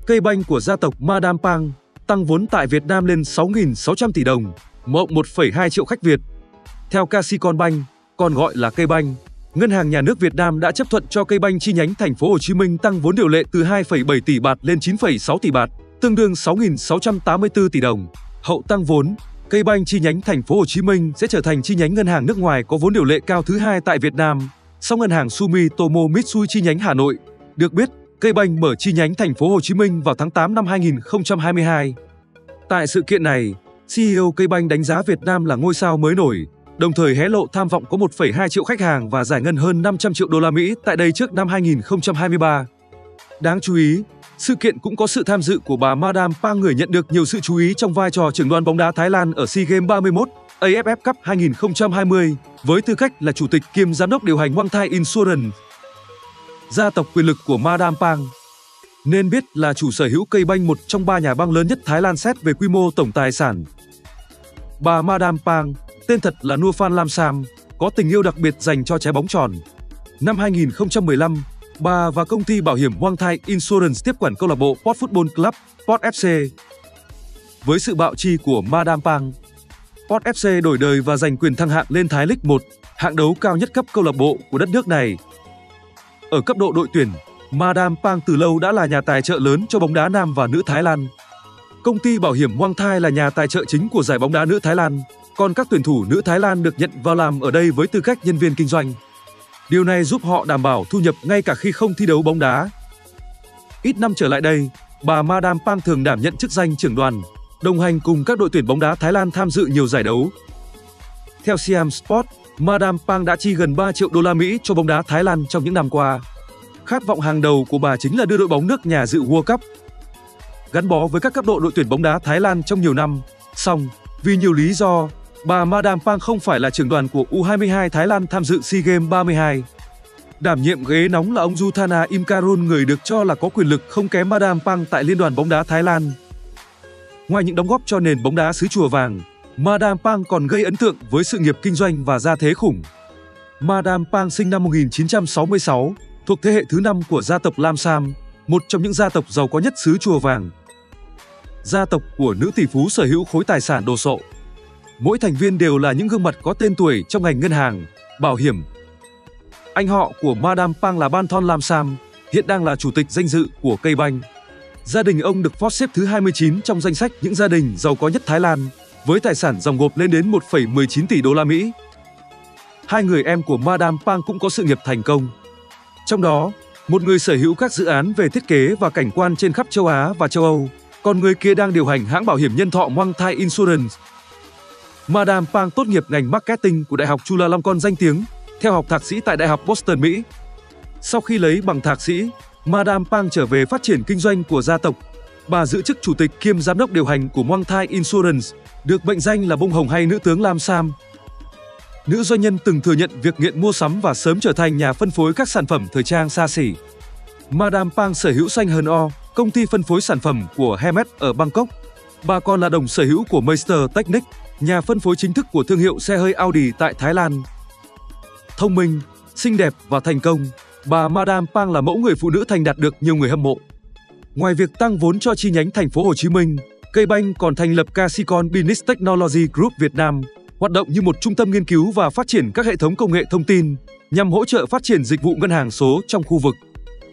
Cây banh của gia tộc Madame Pang tăng vốn tại Việt Nam lên 6.600 tỷ đồng, mộng 1,2 triệu khách Việt. Theo Kasikornbank, còn gọi là cây banh, Ngân hàng Nhà nước Việt Nam đã chấp thuận cho cây banh chi nhánh Thành phố Hồ Chí Minh tăng vốn điều lệ từ 2,7 tỷ bạt lên 9,6 tỷ bạt, tương đương 6.684 tỷ đồng. Hậu tăng vốn, cây banh chi nhánh Thành phố Hồ Chí Minh sẽ trở thành chi nhánh ngân hàng nước ngoài có vốn điều lệ cao thứ hai tại Việt Nam, sau ngân hàng Sumitomo Mitsui chi nhánh Hà Nội. Được biết, cây banh mở chi nhánh Thành phố Hồ Chí Minh vào tháng 8 năm 2022. Tại sự kiện này, CEO cây banh đánh giá Việt Nam là ngôi sao mới nổi, đồng thời hé lộ tham vọng có 1,2 triệu khách hàng và giải ngân hơn 500 triệu đô la Mỹ tại đây trước năm 2023. Đáng chú ý, sự kiện cũng có sự tham dự của bà Madame Pang, người nhận được nhiều sự chú ý trong vai trò trưởng đoàn bóng đá Thái Lan ở SEA Games 31, AFF Cup 2020, với tư cách là chủ tịch kiêm giám đốc điều hành Wang Thai Insurance. Gia tộc quyền lực của Madame Pang nên biết là chủ sở hữu cây banh, một trong 3 nhà băng lớn nhất Thái Lan xét về quy mô tổng tài sản. Bà Madame Pang, tên thật là Nur Phan Lamsam, có tình yêu đặc biệt dành cho trái bóng tròn. Năm 2015, bà và công ty bảo hiểm Wang Thai Insurance tiếp quản câu lạc bộ Port Football Club, Port FC. Với sự bạo chi của Madame Pang, Port FC đổi đời và giành quyền thăng hạng lên Thái League 1, hạng đấu cao nhất cấp câu lạc bộ của đất nước này. Ở cấp độ đội tuyển, Madame Pang từ lâu đã là nhà tài trợ lớn cho bóng đá nam và nữ Thái Lan. Công ty bảo hiểm Wang Thai là nhà tài trợ chính của giải bóng đá nữ Thái Lan, còn các tuyển thủ nữ Thái Lan được nhận vào làm ở đây với tư cách nhân viên kinh doanh. Điều này giúp họ đảm bảo thu nhập ngay cả khi không thi đấu bóng đá. Ít năm trở lại đây, bà Madame Pang thường đảm nhận chức danh trưởng đoàn, đồng hành cùng các đội tuyển bóng đá Thái Lan tham dự nhiều giải đấu. Theo Siam Sport, Madame Pang đã chi gần 3 triệu đô la Mỹ cho bóng đá Thái Lan trong những năm qua. Khát vọng hàng đầu của bà chính là đưa đội bóng nước nhà dự World Cup. Gắn bó với các cấp độ đội tuyển bóng đá Thái Lan trong nhiều năm, song vì nhiều lý do, bà Madame Pang không phải là trưởng đoàn của U22 Thái Lan tham dự SEA Games 32. Đảm nhiệm ghế nóng là ông Yuthana Imkarun, người được cho là có quyền lực không kém Madame Pang tại Liên đoàn bóng đá Thái Lan. Ngoài những đóng góp cho nền bóng đá xứ Chùa Vàng, Madame Pang còn gây ấn tượng với sự nghiệp kinh doanh và gia thế khủng. Madame Pang sinh năm 1966, thuộc thế hệ thứ 5 của gia tộc Lamsam, một trong những gia tộc giàu có nhất xứ Chùa Vàng. Gia tộc của nữ tỷ phú sở hữu khối tài sản đồ sộ. Mỗi thành viên đều là những gương mặt có tên tuổi trong ngành ngân hàng, bảo hiểm. Anh họ của Madame Pang là Banthon Lamsam, hiện đang là chủ tịch danh dự của cây banh. Gia đình ông được Forbes xếp thứ 29 trong danh sách những gia đình giàu có nhất Thái Lan, với tài sản dòng gộp lên đến 1,19 tỷ đô la Mỹ. Hai người em của Madame Pang cũng có sự nghiệp thành công. Trong đó, một người sở hữu các dự án về thiết kế và cảnh quan trên khắp châu Á và châu Âu, còn người kia đang điều hành hãng bảo hiểm nhân thọ Wang Thai Insurance. Madame Pang tốt nghiệp ngành marketing của Đại học Chulalongkorn danh tiếng, theo học thạc sĩ tại Đại học Boston, Mỹ. Sau khi lấy bằng thạc sĩ, Madame Pang trở về phát triển kinh doanh của gia tộc. Bà giữ chức chủ tịch kiêm giám đốc điều hành của Wang Thai Insurance, được mệnh danh là bông hồng hay nữ tướng Lamsam. Nữ doanh nhân từng thừa nhận việc nghiện mua sắm và sớm trở thành nhà phân phối các sản phẩm thời trang xa xỉ. Madame Pang sở hữu Sanh-Hun-o, công ty phân phối sản phẩm của Hermes ở Bangkok. Bà còn là đồng sở hữu của Meister Technic, nhà phân phối chính thức của thương hiệu xe hơi Audi tại Thái Lan. Thông minh, xinh đẹp và thành công, bà Madame Pang là mẫu người phụ nữ thành đạt được nhiều người hâm mộ. Ngoài việc tăng vốn cho chi nhánh Thành phố Hồ Chí Minh, cây banh còn thành lập Kasikorn Business Technology Group Việt Nam, hoạt động như một trung tâm nghiên cứu và phát triển các hệ thống công nghệ thông tin nhằm hỗ trợ phát triển dịch vụ ngân hàng số trong khu vực.